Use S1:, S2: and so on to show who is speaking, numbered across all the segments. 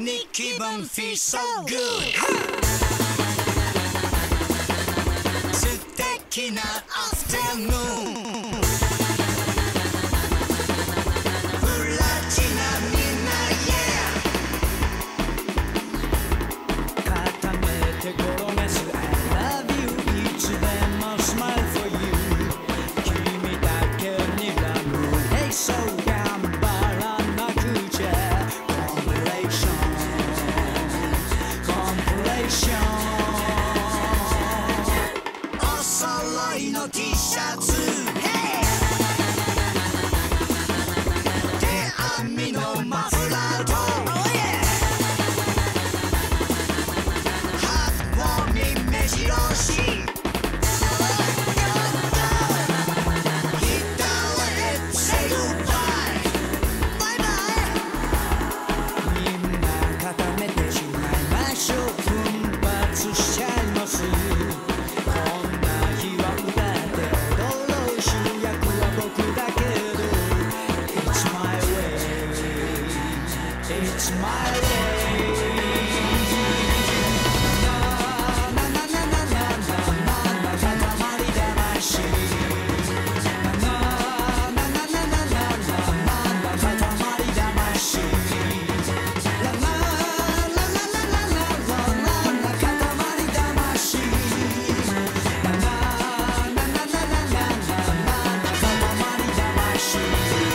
S1: に気分 feel so good 素敵なアフタヌーンプラチナみんな yeah 固めて転がす I love you いつでも smile for you 君だけにラブ Hey so 頑張らなくちゃお揃いの T シャツ手編みのマフラーとハートウォーミン目白押しIt's my way なななななななな塊魂なななななななな塊魂ララララララララ塊魂なななななななな塊魂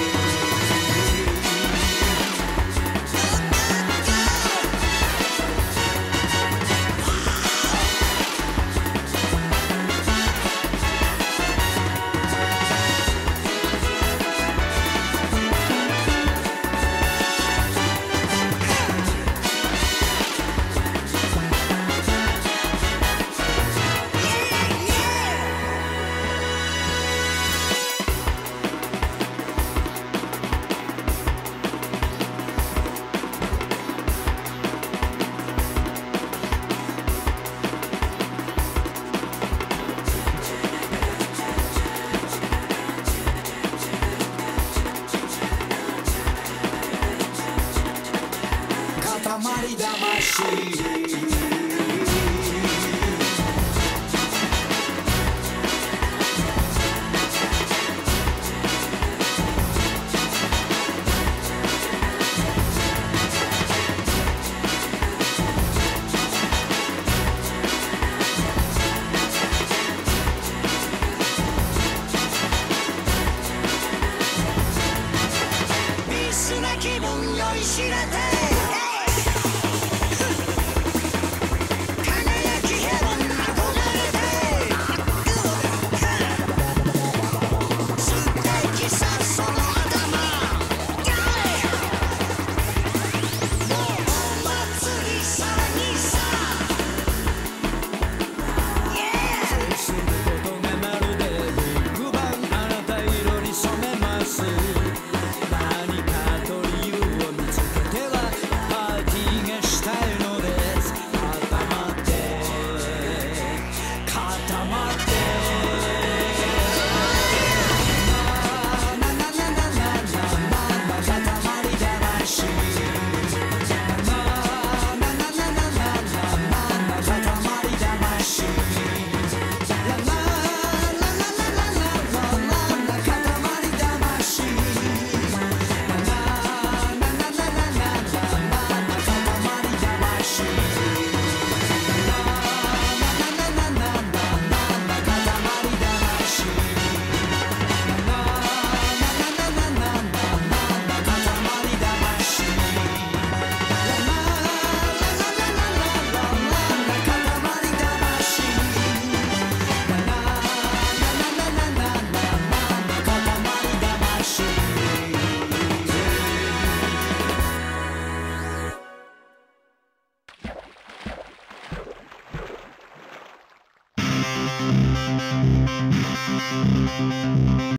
S1: 塊魂ピースな気分酔いしれて